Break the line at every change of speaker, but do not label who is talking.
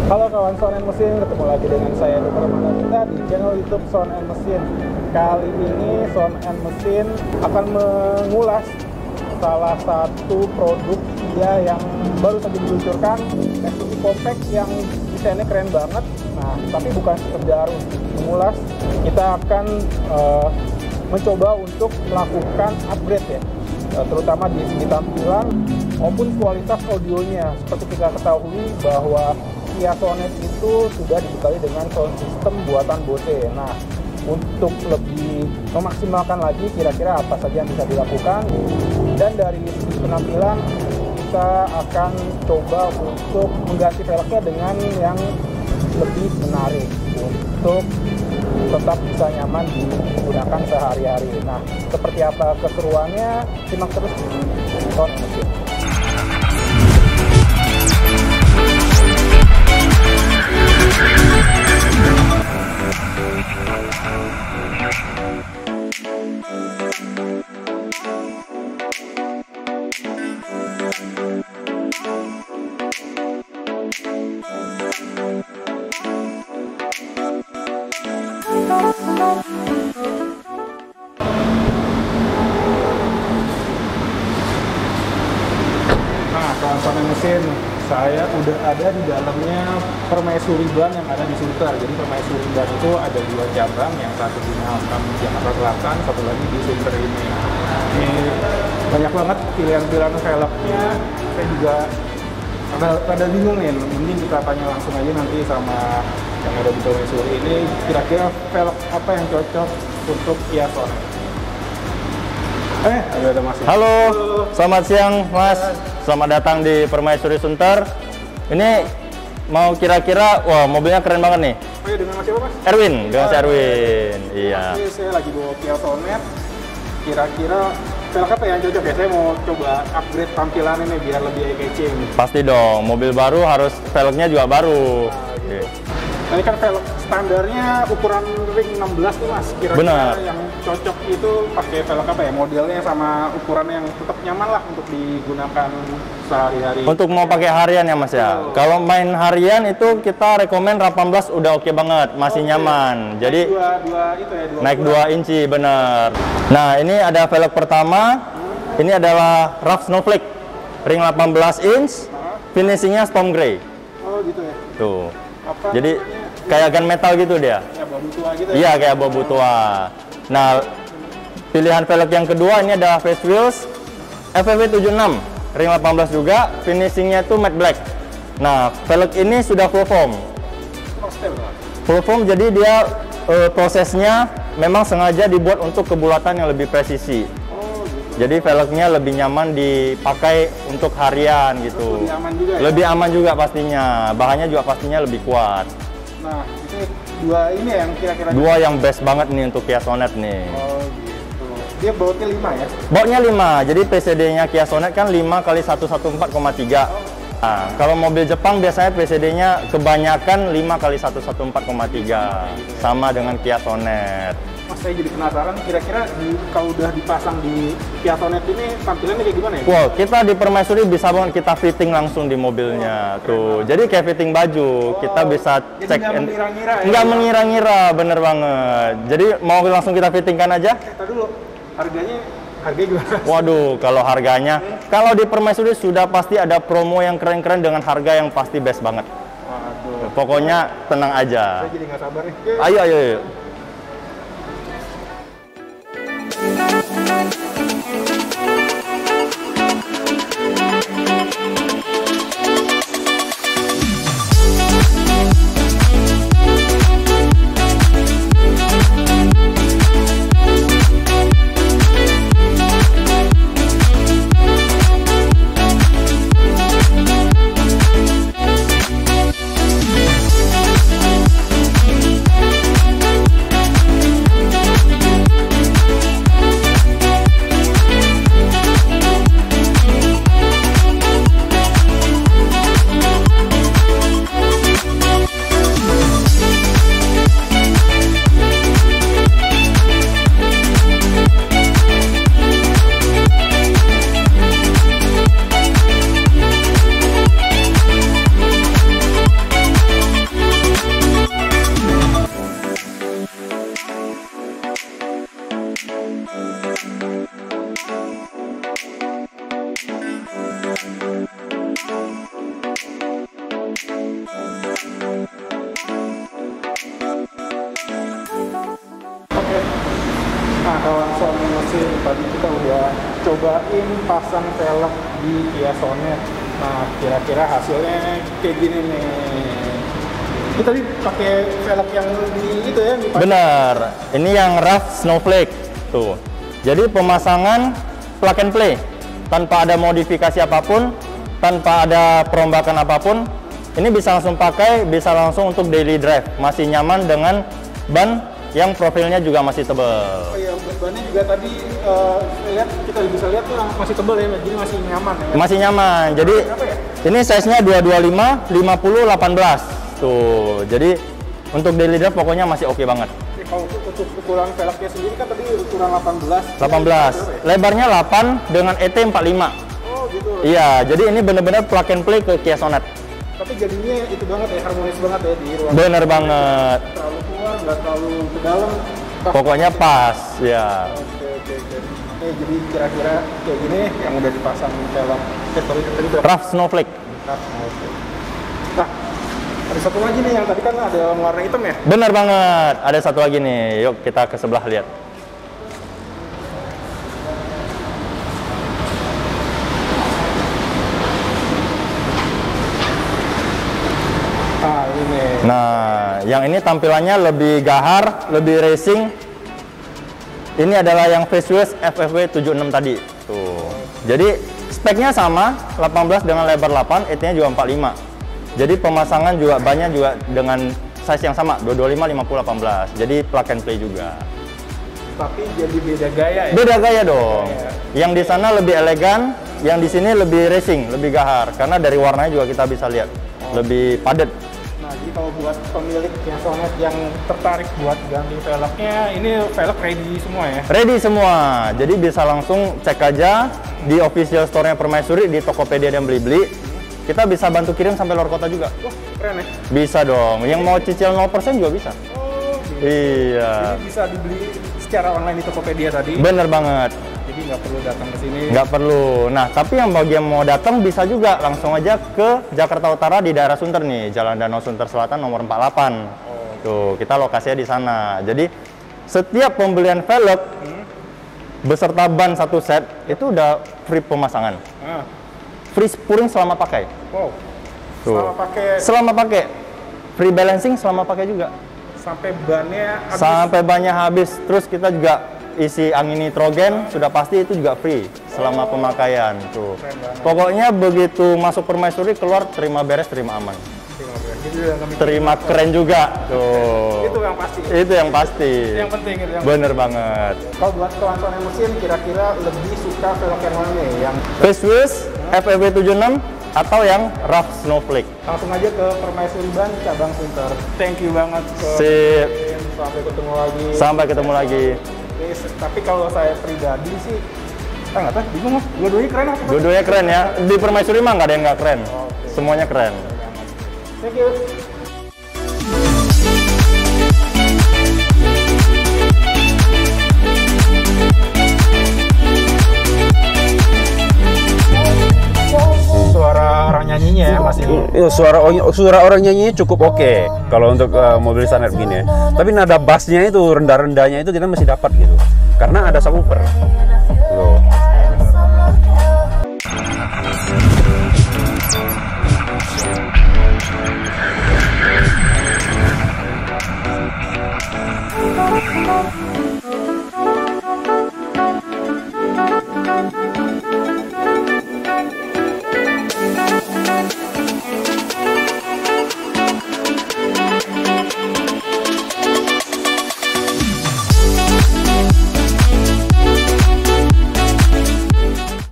Halo kawan Sound and Mesin, ketemu lagi dengan saya Dr. Manadita di channel YouTube Sound and Mesin. Kali ini Sound and Mesin akan mengulas salah satu produk Kia yang baru saja diluncurkan, SUV compact yang desainnya keren banget. Nah, tapi bukan sekedar mengulas, kita akan mencoba untuk melakukan upgrade ya, terutama di segi tampilan maupun kualitas audionya. Seperti kita ketahui bahwa Kia Sonet itu sudah dibekali dengan sound system buatan Bose. Nah, untuk lebih memaksimalkan lagi kira-kira apa saja yang bisa dilakukan, dan dari segi penampilan kita akan coba untuk mengganti velgnya dengan yang lebih menarik untuk tetap bisa nyaman digunakan sehari-hari. Nah, seperti apa keseruannya, simak terus di Sound and Mesin. Nah, kawan-kawan mesin, saya udah ada di dalamnya Permaisuri Ban yang ada di Sunter. Jadi Permaisuri Ban itu ada dua cabang, yang satu di Malkam Jakarta Selatan, satu lagi di Sunter ini. Ini banyak banget pilihan-pilihan velgnya. Saya juga rada bingung nih. Mending kita tanya langsung aja nanti sama yang ada di Permaisuri ini, kira-kira velg apa yang cocok untuk Kia Sonet. Ada Mas.
Halo, selamat siang Mas. Selamat datang di Permaisuri Sunter. Ini mau kira-kira, wah mobilnya keren banget nih.
Oh iya, dengan Mas siapa Mas?
Erwin, dengan saya Erwin. Iya.
Ini saya lagi bawa Kia Sonet. Kira-kira velg apa yang cocok ya? Saya mau coba upgrade tampilan ini biar lebih eye-catching.
Pasti dong, mobil baru harus velgnya juga baru.
Nah, gitu. Nah, ini kan velg standarnya ukuran ring 16 nih Mas. Kira-kira yang cocok itu pakai velg apa ya? Modelnya sama ukuran yang tetap nyaman lah untuk digunakan sehari-hari.
Untuk mau pakai harian ya Mas ya. Kalau main harian itu kita rekomen 18 udah oke banget, masih nyaman. Jadi naik 2 inci bener. Nah, ini ada velg pertama. Ini adalah Rough Snowflake ring 18 inch, finishingnya Storm Grey.
Oh gitu ya.
Tuh. Jadi kayak gunmetal gitu dia.
Kayak bambu tua gitu ya?
Iya, kayak bambu tua. Nah, pilihan velg yang kedua ini adalah Face Wheels FFV 76 ring 18 juga, finishingnya itu matte black. Nah, velg ini sudah full foam. Full foam, jadi dia prosesnya memang sengaja dibuat untuk kebulatan yang lebih presisi. Jadi velgnya lebih nyaman dipakai untuk harian gitu.
Lebih aman juga ya?
Lebih aman juga pastinya. Bahannya juga pastinya lebih kuat.
Nah, ini dua ini yang kira-kira
dua yang best banget nih untuk Kia Sonet nih.
Oh gitu. Dia bautnya 5 ya?
Bautnya 5. Jadi PCD-nya Kia Sonet kan 5 x 114,3. Nah, kalau mobil Jepang biasanya PCD-nya kebanyakan 5 x 114,3. Sama dengan Kia Sonet.
Mas, saya jadi penasaran, kira-kira kalau udah dipasang di Kia Sonet ini tampilannya kayak gimana ya?
Wow, kita di Permaisuri bisa banget kita fitting langsung di mobilnya. Tuh, jadi kayak fitting baju, kita bisa cek.
Nggak mengira-ngira ya?
Nggak mengira-ngira, bener banget. Jadi mau langsung kita fittingkan aja?
Kita dulu, harganya gimana?
Waduh, kalau harganya, kalau di Permaisuri sudah pasti ada promo yang keren-keren dengan harga yang pasti best banget.
Waduh.
Pokoknya tenang aja.
Saya jadi nggak sabar nih.
Ayo, ayo, ayo.
tadi kita udah cobain pasang velg di Kia Sonet. Nah, kira-kira hasilnya kayak gini nih. Ini tadi pakai velg yang di itu ya?
Benar, ini yang rough snowflake tuh. Jadi pemasangan plug and play tanpa ada modifikasi apapun, tanpa ada perombakan apapun. Ini bisa langsung pakai, bisa langsung untuk daily drive. Masih nyaman dengan ban yang profilnya juga masih tebal.
Oh iya, bannya juga tadi kita bisa lihat tuh masih tebal ya, jadi masih nyaman ya?
Masih nyaman. Jadi
ya?
ini size-nya 225, 50, 18. Tuh, jadi untuk daily drive pokoknya masih oke banget.
Kalau untuk ukuran velgnya sendiri kan tadi ukuran 18.
18. Lebarnya 8 dengan ET 45.
Oh gitu.
Iya, jadi ini benar-benar plug and play ke Kia Sonet.
Tapi jadinya itu banget ya, harmonis banget ya di ruang.
Bener banget.
Terlalu keluar, nggak terlalu ke dalam.
Pokoknya pas, ya.
Oke. Jadi kira-kira kayak gini yang udah dipasang velg. Tadi itu.
Rough snowflake.
Nah, ada satu lagi nih yang tadi kan ada warna hitam ya?
Bener banget. Ada satu lagi nih. Yuk kita ke sebelah lihat. Nah, yang ini tampilannya lebih gahar, lebih racing. Ini adalah yang Facewheels FFW 76 tadi. Tuh. Jadi speknya sama, 18 dengan lebar 8, ET-nya juga 45. Jadi pemasangan juga banyak juga dengan size yang sama, 225, 50, 18. Jadi plug and play juga.
Tapi jadi beda gaya ya?
Beda gaya dong. Yang di sana lebih elegan, yang di sini lebih racing, lebih gahar. Karena dari warnanya juga kita bisa lihat, lebih padat.
Nah, jadi kalau buat pemilik Kia Sonet yang tertarik buat ganti velgnya, ini velg ready semua ya?
Ready semua, jadi bisa langsung cek aja di official store-nya Permaisuri, di Tokopedia dan Blibli. Kita bisa bantu kirim sampai luar kota juga.
Wah, keren ya?
Bisa dong, yang mau cicil 0% juga bisa.
Oh, gitu.
Iya.
Jadi bisa dibeli secara online di Tokopedia tadi?
Bener banget.
Jadi nggak perlu datang ke sini?
Nggak perlu. Nah, tapi yang bagi yang mau datang bisa juga langsung aja ke Jakarta Utara di daerah Sunter nih, Jalan Danau Sunter Selatan nomor 48. Tuh, kita lokasinya di sana. Jadi setiap pembelian velg beserta ban satu set itu udah free pemasangan. Free spuring selama pakai.
Wow.
Tuh. Selama pakai. Free balancing selama pakai juga.
Sampai bannya habis.
Sampai bannya habis. Terus kita juga isi angin nitrogen sudah pasti itu juga free selama pemakaian tuh. Pokoknya begitu masuk Permaisuri keluar terima beres, terima aman. Terima keren juga tuh.
Itu yang pasti.
Itu yang pasti.
Yang penting itu.
Bener banget.
Kalau buat kawan-kawan mesin kira-kira lebih suka velg yang mana nih? Yang
Facewheels FFW 76 atau yang rough snowflake?
Langsung aja ke Permaisuri Ban cabang Sunter. Thank you banget.
Sip.
Sampai ketemu lagi.
Sampai ketemu lagi.
Tapi kalau saya pribadi sih, nggak tahu, bingung. Dua-duanya keren apa?
Dua-duanya keren ya. Di Permaisuri mah nggak ada yang nggak keren. Semuanya keren.
Thank you. Suara orang nyanyinya ya masih.
Suara orang nyanyinya cukup oke kalau untuk mobil standar begini. Tapi nada bassnya itu rendah-rendahnya itu kita masih dapat gitu. Karena ada subwoofer. Tuh.